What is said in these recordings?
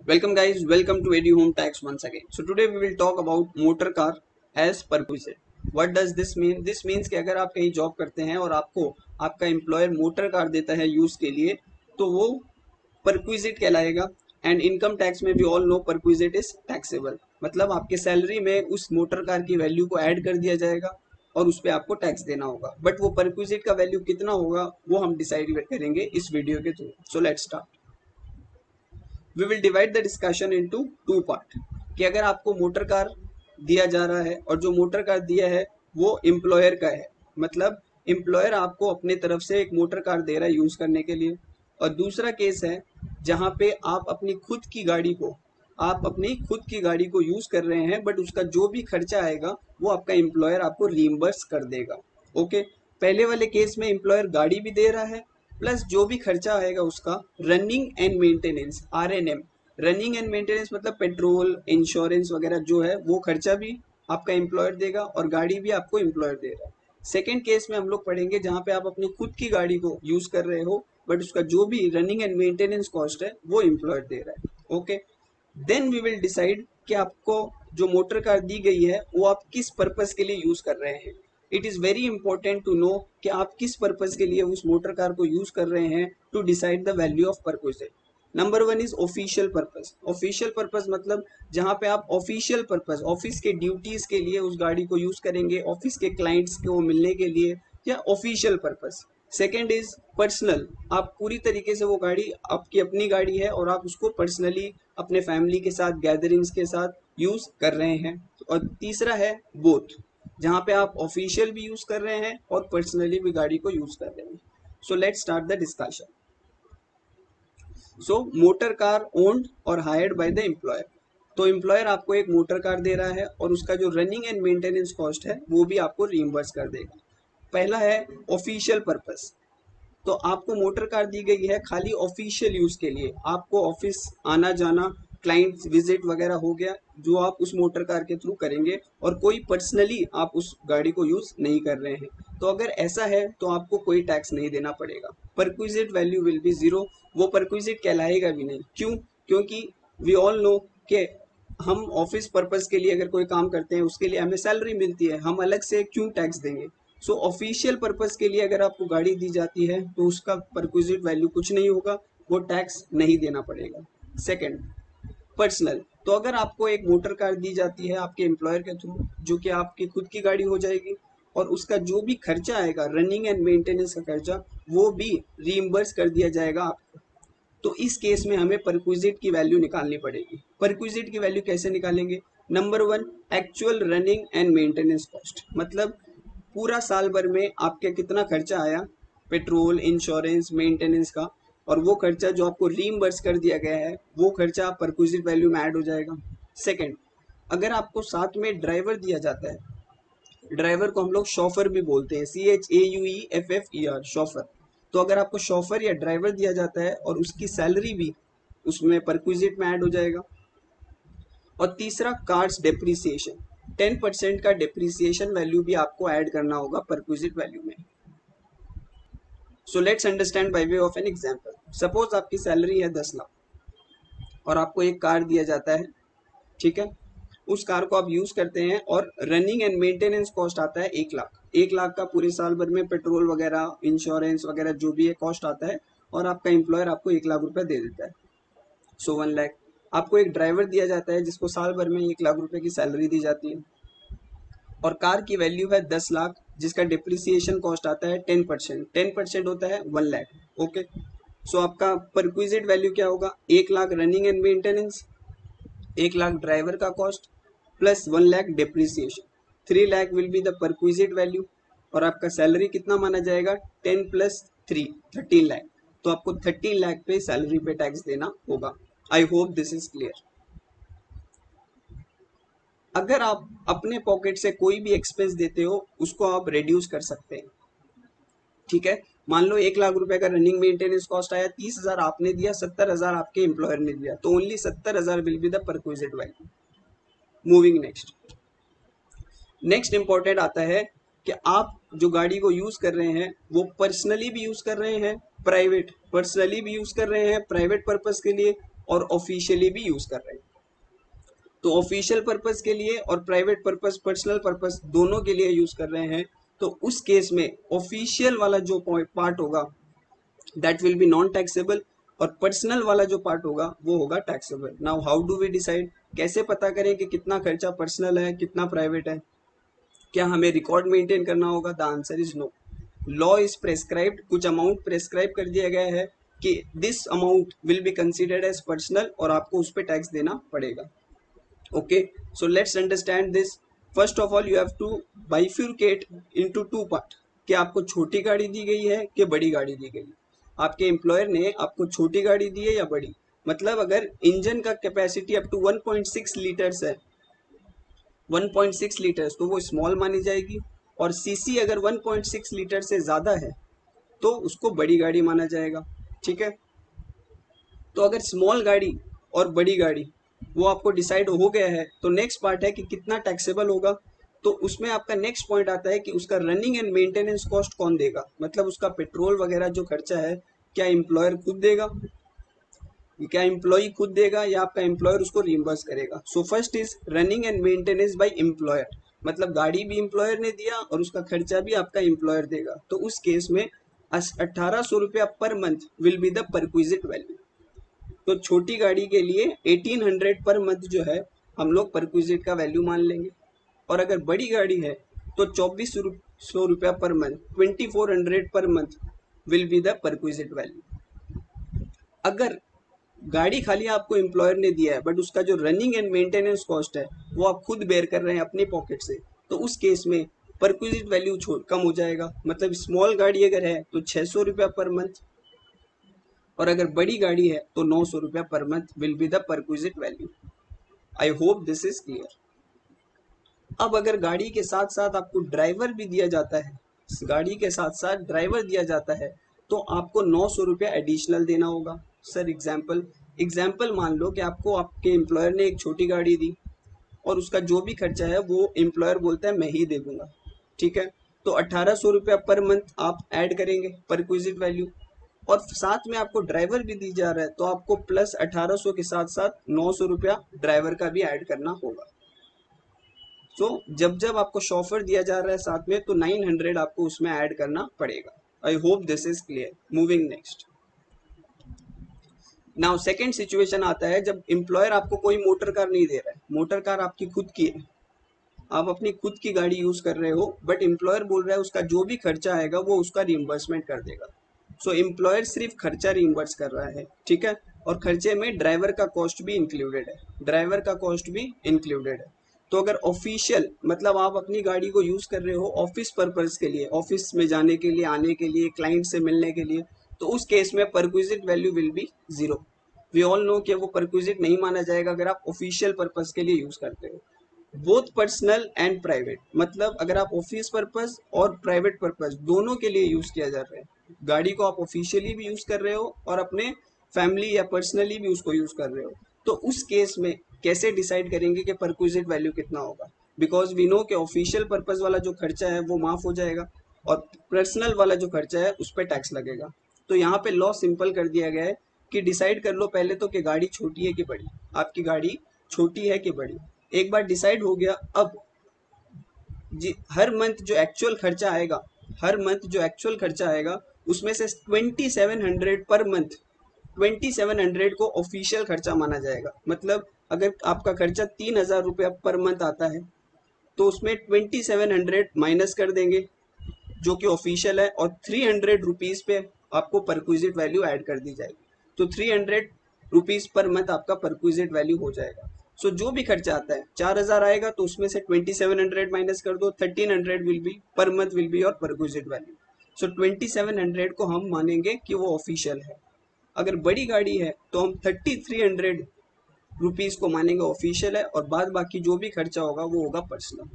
Welcome guys, welcome to Edu Home Tax once again. So today we will talk about motor car as perquisite. What does this mean? This means कि अगर आप कहीं job करते हैं और आपको आपका एम्प्लॉयर मोटर कार देता है यूज के लिए तो वो परक्विजिट कहलाएगा। एंड इनकम टैक्स में भी all no perquisite is taxable, मतलब आपके सैलरी में उस मोटर कार की वैल्यू को ऐड कर दिया जाएगा और उस पर आपको टैक्स देना होगा। बट वो परक्विजिट का वैल्यू कितना होगा वो हम डिसाइड करेंगे इस वीडियो के through. So let's start. We will divide the discussion into two part कि अगर आपको मोटर कार दिया जा रहा है और जो मोटर कार दिया है वो एम्प्लॉयर का है, मतलब एम्प्लॉयर आपको अपने तरफ से एक मोटर कार दे रहा है यूज करने के लिए। और दूसरा केस है जहाँ पे आप अपनी खुद की गाड़ी को यूज कर रहे हैं बट उसका जो भी खर्चा आएगा वो आपका एम्प्लॉयर आपको रीइंबर्स कर देगा। ओके, पहले वाले केस में एम्प्लॉयर गाड़ी भी दे रहा है प्लस जो भी खर्चा आएगा उसका running and maintenance, RNM, running and maintenance मतलब पेट्रोल इंश्योरेंस वगैरह जो है वो खर्चा भी आपका एम्प्लॉयर देगा और गाड़ी भी आपको एम्प्लॉयर दे रहा है। सेकेंड केस में हम लोग पढ़ेंगे जहाँ पे आप अपनी खुद की गाड़ी को यूज कर रहे हो बट उसका जो भी रनिंग एंड मेंटेनेंस कॉस्ट है वो एम्प्लॉयर दे रहा है। Okay, then we will decide कि आपको जो मोटर कार दी गई है वो आप किस पर्पस के लिए यूज कर रहे हैं। It is very important to know कि आप किस पर्पस के लिए उस मोटर कार को यूज कर रहे हैं to decide the value of perquisite. Number one is official purpose. Official purpose मतलब जहां पे आप ऑफिशियल पर्पस ऑफिस के ड्यूटीज के लिए उस गाड़ी को यूज करेंगे, ऑफिस के क्लाइंट्स को मिलने के लिए, या official purpose. Second is personal, आप पूरी तरीके से वो गाड़ी आपकी अपनी गाड़ी है और आप उसको पर्सनली अपने फैमिली के साथ गैदरिंग्स के साथ यूज कर रहे हैं। और तीसरा है बोथ, जहां पे आप ऑफिशियल भी यूज कर रहे हैं और पर्सनली भी गाड़ी को यूज कर रहे हैं। So let's start the discussion. So motor car owned और हायर्ड बाय द एम्प्लॉयर। तो एम्प्लॉयर आपको एक मोटर कार दे रहा है और उसका जो रनिंग एंड मेंटेनेंस कॉस्ट है वो भी आपको रीइंबर्स कर देगा। पहला है ऑफिशियल पर्पस। तो आपको मोटर कार दी गई है खाली ऑफिशियल यूज के लिए, आपको ऑफिस आना जाना, क्लाइंट विजिट वगैरह हो गया जो आप उस मोटर कार के थ्रू करेंगे और कोई पर्सनली आप उस गाड़ी को यूज नहीं कर रहे हैं। तो अगर ऐसा है तो आपको कोई टैक्स नहीं देना पड़ेगा। Perquisite value will be zero, वो परक्विजिट कहलाएगा भी नहीं। क्यों? क्योंकि वी ऑल नो कि हम ऑफिस पर्पस के लिए अगर कोई काम करते हैं उसके लिए हमें सैलरी मिलती है, हम अलग से क्यों टैक्स देंगे। सो ऑफिशियल पर्पस के लिए अगर आपको गाड़ी दी जाती है तो उसका परक्विजिट वैल्यू कुछ नहीं होगा, वो टैक्स नहीं देना पड़ेगा। Second, personal. तो अगर आपको एक मोटर कार दी जाती है आपके एम्प्लॉयर के थ्रू जो कि आपकी खुद की गाड़ी हो जाएगी और उसका जो भी खर्चा आएगा रनिंग एंड मेंटेनेंस का खर्चा वो भी रीइंबर्स कर दिया जाएगा आपको। तो इस केस में हमें परक्विजिट की वैल्यू निकालनी पड़ेगी। परक्विजिट की वैल्यू कैसे निकालेंगे? Number one, actual running and maintenance cost, मतलब पूरा साल भर में आपके कितना खर्चा आया पेट्रोल इंश्योरेंस मेंटेनेंस का, और वो खर्चा जो आपको रीइंबर्स कर दिया गया है वो खर्चा परक्विजिट वैल्यू में ऐड हो जाएगा। सेकंड, अगर आपको साथ में ड्राइवर दिया जाता है, ड्राइवर को हम लोग शॉफर भी बोलते हैं, CHAUEFFER, शॉफर। तो अगर आपको शॉफर या ड्राइवर दिया जाता है और उसकी सैलरी भी उसमें परक्विजिट में ऐड हो जाएगा। और तीसरा, कार्स डेप्रिसिएशन, 10% का डेप्रिसिएशन वैल्यू भी आपको ऐड करना होगा परक्विजिट वैल्यू में। So let's understand by way of an example. Suppose आपकी सैलरी है 10 लाख और आपको एक कार दिया जाता है, ठीक है। उस कार को आप यूज करते हैं और रनिंग एंड मेंटेनेंस कॉस्ट आता है 1 लाख। 1 लाख का पूरे साल भर में पेट्रोल वगैरह इंश्योरेंस वगैरह जो भी है कॉस्ट आता है और आपका एम्प्लॉयर आपको 1 लाख रुपए दे देता है। सो 1 लाख। आपको एक ड्राइवर दिया जाता है जिसको साल भर में 1 लाख रुपए की सैलरी दी जाती है और कार की वैल्यू है 10 लाख जिसका डिप्रिसिएशन कॉस्ट आता है 10%। 10% होता है 1 लाख। ओके, सो आपका परक्विजिट वैल्यू क्या होगा? 1 lakh running and maintenance, 1 lakh driver का cost plus 1 lakh depreciation, 3 lakh will be the perquisite value. और आपका सैलरी कितना माना जाएगा? 10 + 3, 13 लाख। तो आपको 13 लाख पे सैलरी पे टैक्स देना होगा। I hope this is clear. अगर आप अपने पॉकेट से कोई भी एक्सपेंस देते हो उसको आप रिड्यूस कर सकते हैं, ठीक है। मान लो 1 लाख रुपए का रनिंग मेंटेनेंस कॉस्ट आया, 30,000 आपने दिया, 70,000 आपके एम्प्लॉयर ने दिया, तो only 70,000 will be the perquisite value. Moving next. Next important आता है कि आप जो गाड़ी को यूज कर रहे हैं वो पर्सनली भी यूज कर रहे हैं, प्राइवेट पर्सनली भी यूज कर रहे हैं प्राइवेट पर्पस के लिए, और ऑफिशियली भी यूज कर रहे हैं। तो ऑफिशियल पर्पस के लिए और प्राइवेट पर्पस, पर्सनल पर्पस दोनों के लिए यूज कर रहे हैं, तो उस केस में ऑफिशियल वाला जो पार्ट होगा that will be non taxable, और पर्सनल वाला जो पार्ट होगा वो होगा taxable. Now how do we decide, कैसे पता करें कि कितना खर्चा पर्सनल है कितना प्राइवेट है? क्या हमें रिकॉर्ड मेंटेन करना होगा? The answer is no. Law is prescribed, कुछ अमाउंट प्रेस्क्राइब कर दिया गया है कि this amount will be considered as personal और आपको उस पर टैक्स देना पड़ेगा। Okay, so let's understand this. First of all you have to bifurcate into two part, कि आपको छोटी गाड़ी दी गई है कि बड़ी गाड़ी दी गई है। आपके एम्प्लॉयर ने आपको छोटी गाड़ी दी है या बड़ी? मतलब अगर इंजन का कैपेसिटी अप टू 1.6 लीटर्स है, 1.6 लीटर्स, तो वो स्मॉल मानी जाएगी, और सीसी अगर 1.6 लीटर से ज़्यादा है तो उसको बड़ी गाड़ी माना जाएगा। ठीक है, तो अगर स्मॉल गाड़ी और बड़ी गाड़ी वो आपको डिसाइड हो गया है, तो नेक्स्ट पार्ट है कि कितना टैक्सेबल होगा। तो उसमें आपका नेक्स्ट पॉइंट आता है कि उसका रनिंग एंड मेंटेनेंस कॉस्ट कौन देगा, मतलब उसका पेट्रोल वगैरह जो खर्चा है क्या एम्प्लॉयर खुद देगा, क्या एम्प्लॉय खुद देगा या आपका एम्प्लॉयर उसको रिइंबर्स करेगा। So first is running and maintenance by employer, मतलब गाड़ी भी एम्प्लॉयर ने दिया और उसका खर्चा भी आपका एम्प्लॉयर देगा। तो उस केस में 1800 रुपया per month will be the perquisite value. तो छोटी गाड़ी के लिए 1800 पर मंथ जो है हम लोग परक्विजिट का वैल्यू मान लेंगे, और अगर बड़ी गाड़ी है तो 2400 रुपया per month, 2400 per month will be the perquisite value. अगर गाड़ी खाली आपको एम्प्लॉयर ने दिया है बट उसका जो रनिंग एंड मेंटेनेंस कॉस्ट है वो आप खुद बेयर कर रहे हैं अपनी पॉकेट से, तो उस केस में परक्विजिट वैल्यू कम हो जाएगा। मतलब स्मॉल गाड़ी अगर है तो 600 रुपया पर मंथ, और अगर बड़ी गाड़ी है तो 900 रुपया per month will be the perquisite value. I hope this is clear. अब अगर गाड़ी के साथ साथ आपको ड्राइवर भी दिया जाता है, गाड़ी के साथ साथ ड्राइवर दिया जाता है, तो आपको 900 रुपया एडिशनल देना होगा। सर एग्जाम्पल मान लो कि आपको आपके एम्प्लॉयर ने एक छोटी गाड़ी दी और उसका जो भी खर्चा है वो एम्प्लॉयर बोलता है मैं ही दे दूंगा। ठीक है, तो 1800 रुपया पर मंथ आप ऐड करेंगे परक्विजिट वैल्यू, और साथ में आपको ड्राइवर भी दी जा रहा है तो आपको प्लस 1800 के साथ साथ 900 रुपया ड्राइवर का भी ऐड करना होगा। तो जब जब आपको शॉफर दिया जा रहा है साथ में तो 900 आपको उसमें ऐड करना पड़ेगा। I hope this is clear. Moving next. Now second situation आता है जब एम्प्लॉयर आपको कोई मोटर कार नहीं दे रहा है, मोटर कार आपकी खुद की है, आप अपनी खुद की गाड़ी यूज कर रहे हो, बट एम्प्लॉयर बोल रहा है उसका जो भी खर्चा आएगा वो उसका रिइंबर्समेंट कर देगा। सो एम्प्लॉयर सिर्फ खर्चा रिइंबर्स कर रहा है, ठीक है, और खर्चे में ड्राइवर का कॉस्ट भी इंक्लूडेड है, ड्राइवर का कॉस्ट भी इंक्लूडेड है। तो अगर ऑफिशियल मतलब आप अपनी गाड़ी को यूज कर रहे हो ऑफिस पर्पज के लिए, ऑफिस में जाने के लिए, आने के लिए, क्लाइंट से मिलने के लिए, तो उस केस में perquisite value will be 0। We all know कि वो परक्विजिट नहीं माना जाएगा अगर आप ऑफिशियल पर्पज के लिए यूज करते हो। बोथ पर्सनल एंड प्राइवेट, मतलब अगर आप ऑफिस पर्पज और प्राइवेट पर्पज दोनों के लिए यूज किया जा रहा है, गाड़ी को आप ऑफिशियली भी यूज कर रहे हो और अपने फैमिली या पर्सनली भी उसको यूज कर रहे हो, तो उस केस में कैसे डिसाइड करेंगे कि परक्विजिट वैल्यू कितना होगा? बिकॉज वी नो कि ऑफिशियल पर्पज वाला जो खर्चा है वो माफ हो जाएगा और पर्सनल वाला जो खर्चा है उस पर टैक्स लगेगा। तो यहाँ पे लॉ सिंपल कर दिया गया है कि डिसाइड कर लो पहले तो कि गाड़ी छोटी है कि बड़ी, आपकी गाड़ी छोटी है कि बड़ी। एक बार डिसाइड हो गया, अब जी हर मंथ जो एक्चुअल खर्चा आएगा, हर मंथ जो एक्चुअल खर्चा आएगा उसमें से 2700 पर मंथ, 2700 को ऑफिशियल खर्चा माना जाएगा। मतलब अगर आपका खर्चा 3000 रुपया पर मंथ आता है तो उसमें 2700 माइनस कर देंगे जो कि ऑफिशियल है, और 300 रुपीज पे आपको परक्विजिट वैल्यू ऐड कर दी जाएगी। तो 300 रुपीज पर मंथ आपका परक्विजिट वैल्यू हो जाएगा। सो जो भी खर्चा आता है 4000 आएगा तो उसमें से 2700 माइनस कर दो, 1300 will be per month will be और परक्विजिट वैल्यू। सो 2700 को हम मानेंगे कि वो ऑफिशियल है। अगर बड़ी गाड़ी है तो हम 3300 रुपीज को मानेंगे ऑफिशियल है, और बाद बाकी जो भी खर्चा होगा वो होगा personal.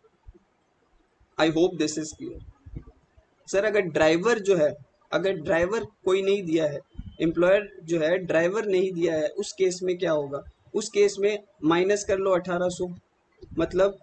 I hope this is clear. Sir अगर ड्राइवर जो है, अगर ड्राइवर कोई नहीं दिया है, एम्प्लॉयर जो है ड्राइवर नहीं दिया है, उस केस में क्या होगा? उस केस में माइनस कर लो 1800, मतलब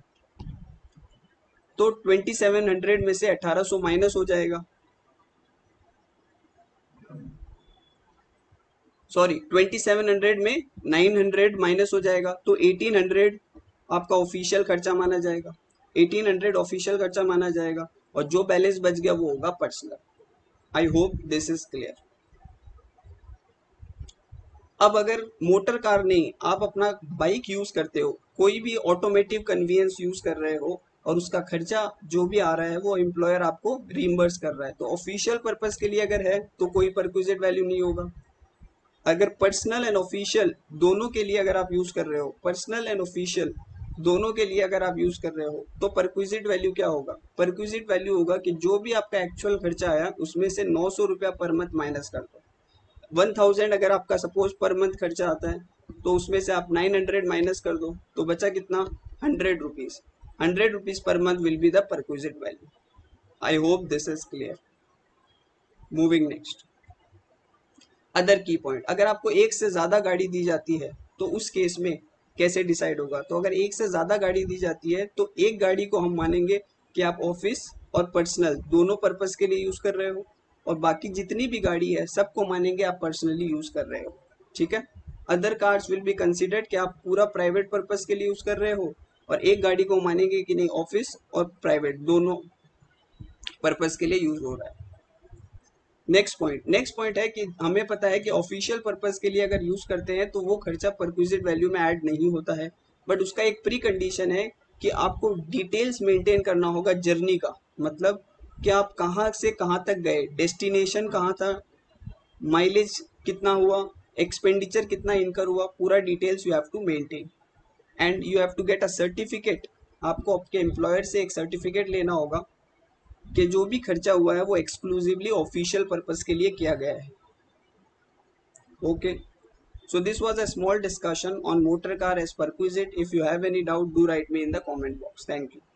तो 2700 में से 1800 माइनस हो जाएगा। सॉरी 2700 में 900 माइनस हो जाएगा तो 1800 आपका ऑफिशियल खर्चा माना जाएगा, 1800 ऑफिशियल खर्चा माना जाएगा, और जो बैलेंस बच गया वो होगा personal. I hope this is clear. अब अगर मोटर कार नहीं, आप अपना बाइक यूज करते हो, कोई भी ऑटोमेटिव कन्वीनियंस यूज कर रहे हो, और उसका खर्चा जो भी आ रहा है वो एम्प्लॉयर आपको रीइंबर्स कर रहा है, तो ऑफिशियल पर्पस के लिए अगर है तो कोई परक्विजिट वैल्यू नहीं होगा। अगर पर्सनल एंड ऑफिशियल दोनों के लिए अगर आप यूज कर रहे हो, पर्सनल एंड ऑफिशियल दोनों के लिए अगर आप यूज कर रहे हो, तो परक्विजिट वैल्यू क्या होगा? परक्विजिट वैल्यू होगा कि जो भी आपका एक्चुअल खर्चा आया उसमें से 900 रुपया पर मंथ माइनस कर दो। 1000 अगर आपका सपोज पर मंथ खर्चा आता है, तो उसमें से आप 900 माइनस कर दो, तो बचा कितना? 100 rupees. 100 rupees per month will be the perquisite value. I hope this is clear. Moving next, other key point. अगर आपको एक से ज्यादा गाड़ी दी जाती है तो उस केस में कैसे डिसाइड होगा? तो अगर एक से ज्यादा गाड़ी दी जाती है तो एक गाड़ी को हम मानेंगे कि आप ऑफिस और पर्सनल दोनों पर्पस के लिए यूज कर रहे हो, और बाकी जितनी भी गाड़ी है सबको मानेंगे आप पर्सनली यूज कर रहे हो। ठीक है। Other cars will be considered कि आप पूरा प्राइवेट पर्पस के लिए यूज कर रहे हो, और एक गाड़ी को मानेंगे कि नहीं, ऑफिस और प्राइवेट दोनों पर्पस के लिए यूज हो रहा है। नेक्स्ट पॉइंट है कि हमें पता है कि ऑफिशियल पर्पस के लिए अगर यूज करते हैं तो वो खर्चा परक्विजिट वैल्यू में ऐड नहीं होता है, बट उसका एक प्री कंडीशन है कि आपको डिटेल्स मेंटेन करना होगा जर्नी का, मतलब कि आप कहाँ से कहाँ तक गए, डेस्टिनेशन कहाँ था, माइलेज कितना हुआ, एक्सपेंडिचर कितना इनकर हुआ, पूरा details you have to maintain, and you have to get a certificate. आपको आपके एम्प्लॉयर से एक सर्टिफिकेट लेना होगा कि जो भी खर्चा हुआ है वो एक्सक्लूसिवली ऑफिशियल पर्पस के लिए किया गया है। Okay, so this was a small discussion on motor car as perquisite. If you have any doubt, do write me in the comment box. Thank you.